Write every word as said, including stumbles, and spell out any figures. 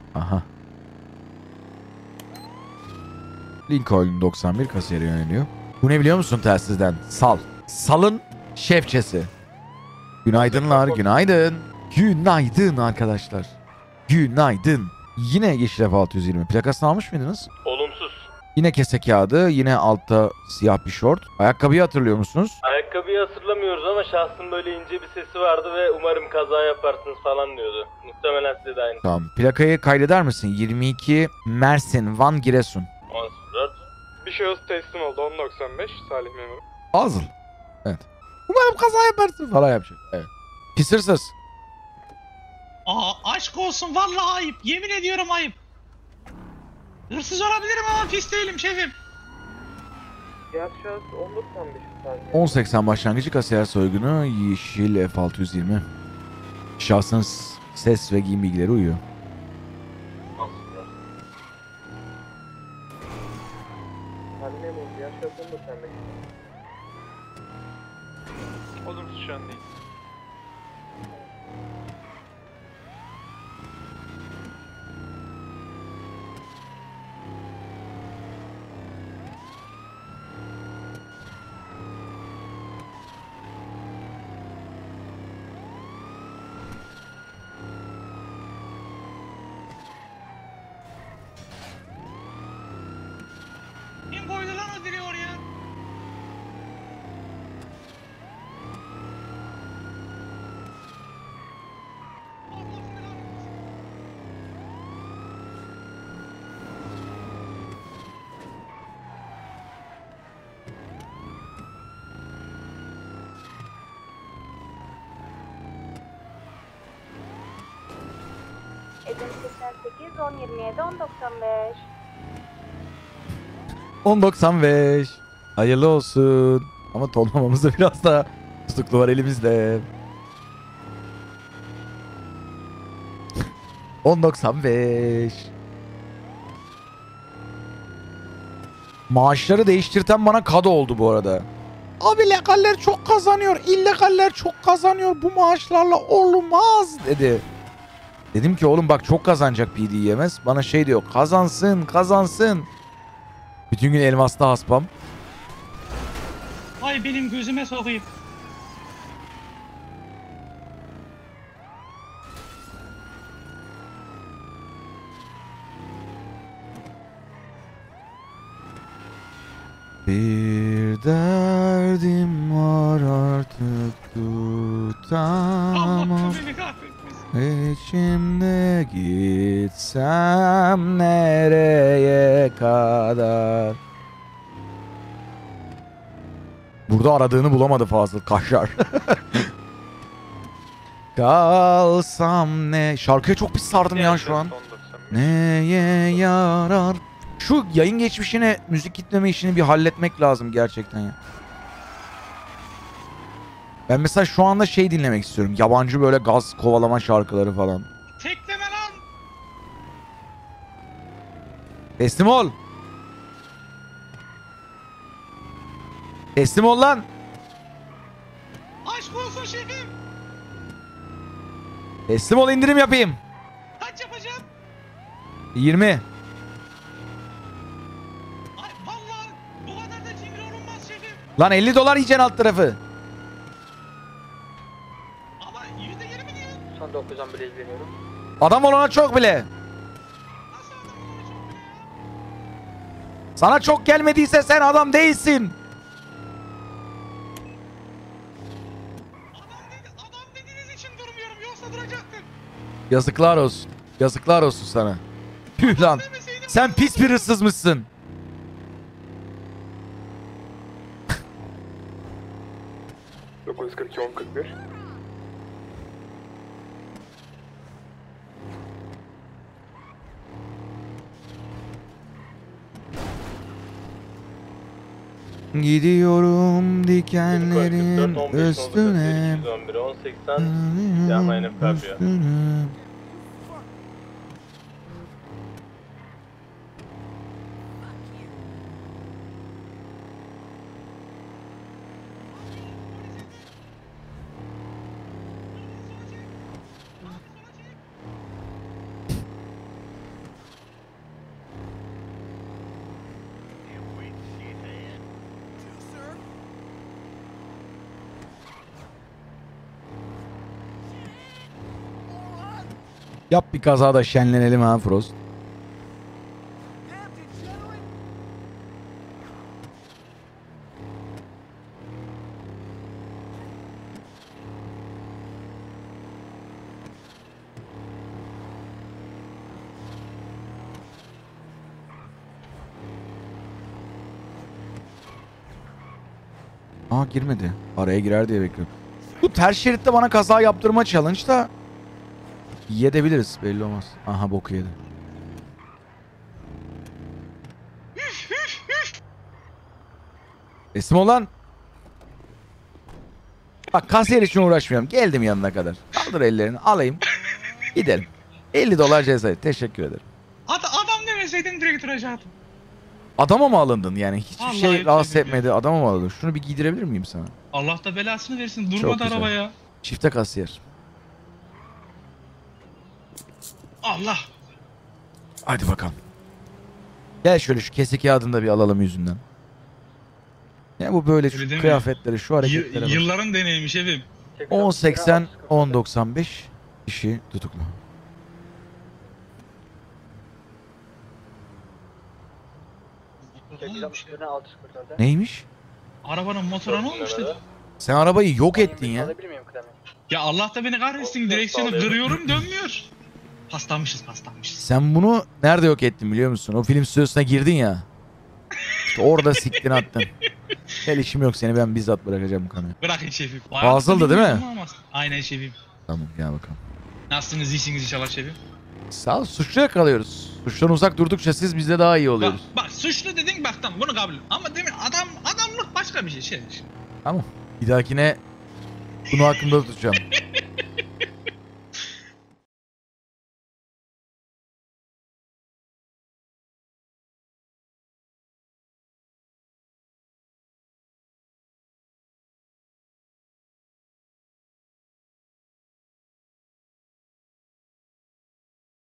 Aha. Lincoln doksan bir kasiyere yöneliyor. Bu ne biliyor musun telsizden? Sal. Salın şefçesi. Günaydınlar, günaydın. Günaydın arkadaşlar. Günaydın. Yine Yeşil F altı yüz yirmi. Plakasını almış mıydınız? Olumsuz. Yine kese kağıdı, yine altta siyah bir şort. Ayakkabıyı hatırlıyor musunuz? Ayakkabıyı hatırlamıyoruz ama şahsın böyle ince bir sesi vardı ve umarım kaza yaparsınız falan diyordu. Muhtemelen size de aynı. Tamam. Plakayı kaydeder misin? yirmi iki Mersin, Van, Giresun. on sıfır dört. Bir şahıs teslim oldu on doksan beş Salih memuru. Fazıl. Evet. Umarım kaza yaparsın falan yapacak. Evet. Pis hırsız. Aa aşk olsun vallahi ayıp. Yemin ediyorum ayıp. Hırsız olabilirim ama pis değilim şefim. Diğer şahıs on doksan beş Salih. on seksen başlangıcı kasiyer soygunu Yeşil F altı yüz yirmi. Şahsın ses ve giyim bilgileri uyuyor. Salih memuru diğer şahıs on doksan beş. Olumsuz şu an değil. Kim koydu lan o dili oraya? Allah belanı versin. Edim seksen sekiz, on yirmi yedi, on doksan beş. on doksan beş. Hayırlı olsun. Ama tonlamamızda biraz daha tutuklu var elimizde. on doksan beş. Maaşları değiştirten bana kadı oldu bu arada. Abi legaller çok kazanıyor, illegaller çok kazanıyor. Bu maaşlarla olmaz dedi. Dedim ki oğlum bak çok kazanacak P D yemez. Bana şey diyor, kazansın kazansın. Bütün gün elmasta haspam. Ay benim gözüme sokayım. Bir derdim var artık Allah tutamam. beni kahretmesin. İçimde gitsem nereye kadar? Burada aradığını bulamadı Fazıl Kaşar. Kalsam ne? Şarkıya çok pis sardım ya şu an. Neye yarar? Şu yayın geçmişine müzik kitleme işini bir halletmek lazım gerçekten ya. Ben mesela şu anda şey dinlemek istiyorum. Yabancı böyle gaz kovalama şarkıları falan. Tekleme lan. Teslim ol. Teslim ol lan. Aşk olsun şefim. Teslim ol, indirim yapayım. Kaç yapacağım? yirmi. Ay vallahi bu kadar da cimri olunmaz şefim. Lan elli dolar yiyeceksin alt tarafı. Ama yüzde yirmi diyor. Son dokuzdan bile izleniyorum. Adam olana çok bile. Nasıl adam olur çok bile ya? Sana çok gelmediyse sen adam değilsin. Adam, dedi, adam dediğiniz için durmuyorum yoksa duracaktım. Yazıklar olsun. Yazıklar olsun sana. Tüh lan. Demeseydim Sen pis bir hırsızmışsın. dokuz kırk iki on kırk bir. Gidiyorum dikenlerin üstüne. on seksen. Yapmayın Fabio. Üstüne. Yap bir kaza da şenlenelim ha Frost. Aa girmedi. Araya girer diye bekliyorum. Bu ters şeritte bana kaza yaptırma challenge da yedebiliriz, belli olmaz. Aha boku yedi. Teslim olan. Bak kasiyer için uğraşmıyorum. Geldim yanına kadar. Kaldır ellerini alayım. Gidelim. elli dolar ceza. Teşekkür ederim. Ad adam demeseydin direkt duracaktım. Adama mı alındın yani? Hiçbir Vallahi şey rahatsız tebrik etmedi. Adama mı alındın? Şunu bir giydirebilir miyim sana? Allah da belasını versin. Çok Durmadı güzel. araba ya. Çifte kasiyer. Allah. Hadi bakalım. Gel şöyle şu kesik kağıdını da bir alalım yüzünden. Ya bu böyle Öyle şu deme. kıyafetleri, şu Y- hareketlere bak. yılların deneyimi şefim. on seksen on doksan beş kişi tutuklu. Neymiş? Arabanın motora ne olmuş dedi. Sen arabayı yok ettin ya. Ya Allah da beni kahretsin, direksiyonu kırıyorum dönmüyor. Paslanmışız paslanmışız. Sen bunu nerede yok ettin biliyor musun? O film stüdyosuna girdin ya. İşte orada siktin attın. Gel işim yok, seni ben bizzat bırakacağım bu konuya. Bırakın şefim. Fazıldı değil mi? Ama- Aynen şefim. Tamam gel bakalım. Nasılsınız, iyisiniz inşallah şefim. Sağ ol, suçlu yakalıyoruz. Suçtan uzak durdukça siz bizde daha iyi Bak, oluyoruz. bak suçlu dedin, bak tamam bunu kabul. Ama demin adam adamlık başka bir şey. şey. Tamam. Bir dahakine bunu aklımda tutacağım.